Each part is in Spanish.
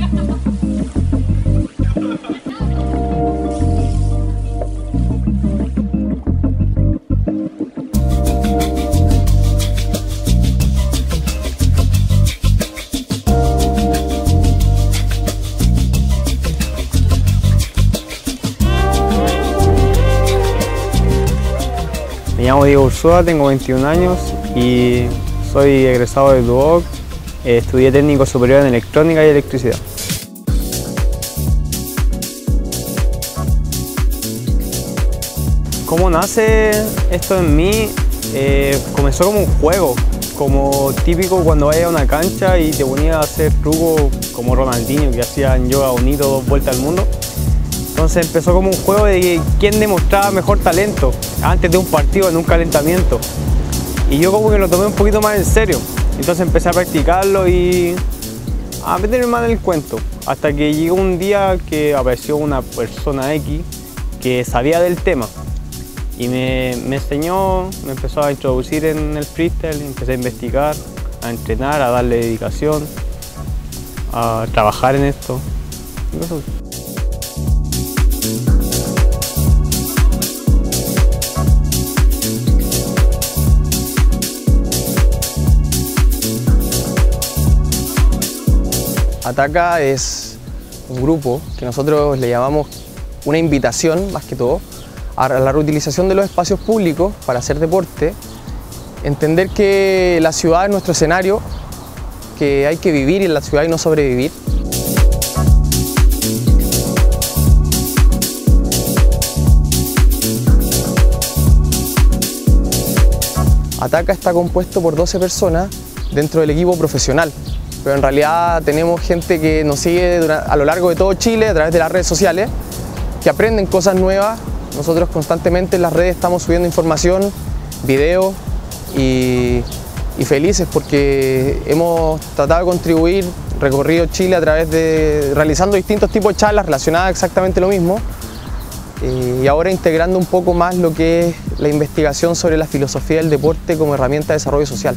Me llamo Diego Ursúa, tengo 21 años y soy egresado de DUOC. Estudié técnico superior en electrónica y electricidad. ¿Cómo nace esto en mí? Comenzó como un juego, como típico cuando vayas a una cancha y te ponías a hacer trucos como Ronaldinho, que hacía en yoga bonito 2 vueltas al mundo. Entonces empezó como un juego de quién demostraba mejor talento antes de un partido, en un calentamiento. Y yo como que lo tomé un poquito más en serio. Entonces empecé a practicarlo y a meterme más en el cuento. Hasta que llegó un día que apareció una persona X que sabía del tema. Y me enseñó, me empezó a introducir en el freestyle, empecé a investigar, a entrenar, a darle dedicación, a trabajar en esto. Y eso. Ataca es un grupo que nosotros le llamamos una invitación, más que todo, a la reutilización de los espacios públicos para hacer deporte, entender que la ciudad es nuestro escenario, que hay que vivir en la ciudad y no sobrevivir. Ataca está compuesto por 12 personas dentro del equipo profesional. Pero en realidad tenemos gente que nos sigue a lo largo de todo Chile a través de las redes sociales, que aprenden cosas nuevas. Nosotros constantemente en las redes estamos subiendo información, videos y felices porque hemos tratado de contribuir, recorrido Chile a través de realizando distintos tipos de charlas relacionadas a exactamente lo mismo y ahora integrando un poco más lo que es la investigación sobre la filosofía del deporte como herramienta de desarrollo social.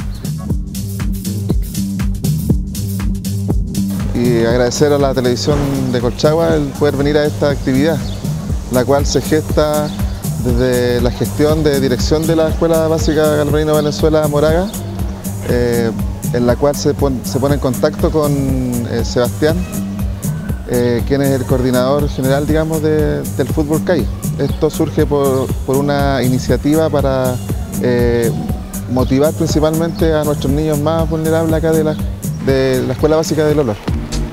Y agradecer a la televisión de Colchagua el poder venir a esta actividad, la cual se gesta desde la gestión de dirección de la Escuela Básica Galvarino Valenzuela Moraga, en la cual se pone en contacto con Sebastián, quien es el coordinador general, digamos, del fútbol calle. Esto surge por una iniciativa para motivar principalmente a nuestros niños más vulnerables acá de la Escuela Básica del Olor.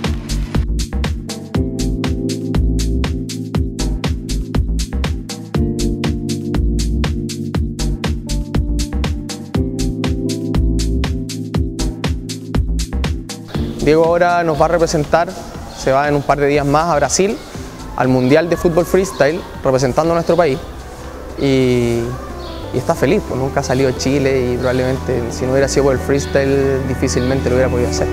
Diego ahora nos va a representar, se va en un par de días más a Brasil, al Mundial de Fútbol Freestyle, representando a nuestro país. Y está feliz, pues nunca ha salido de Chile y probablemente si no hubiera sido por el freestyle difícilmente lo hubiera podido hacer.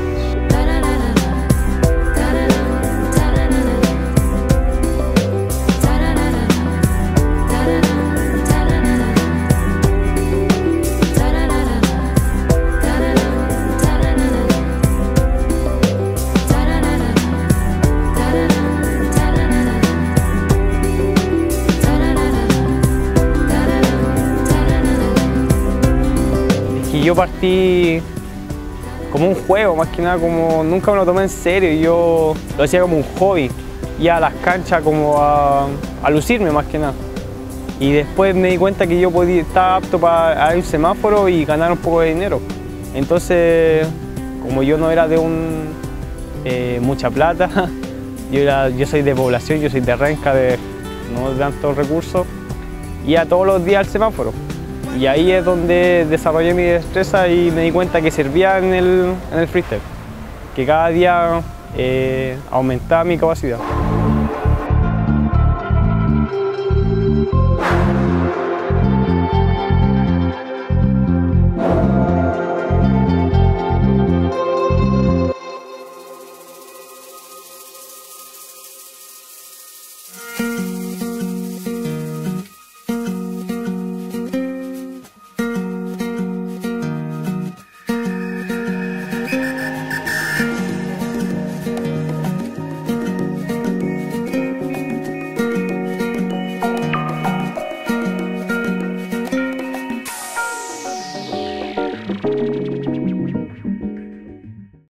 Yo partí como un juego, más que nada, como nunca me lo tomé en serio, yo lo hacía como un hobby, iba a las canchas como a lucirme más que nada. Y después me di cuenta que yo podía estar apto para ir un semáforo y ganar un poco de dinero. Entonces, como yo no era de mucha plata, yo soy de población, yo soy de Renca, no de tantos recursos, iba todos los días al semáforo. Y ahí es donde desarrollé mi destreza y me di cuenta que servía en el freestyle, que cada día aumentaba mi capacidad.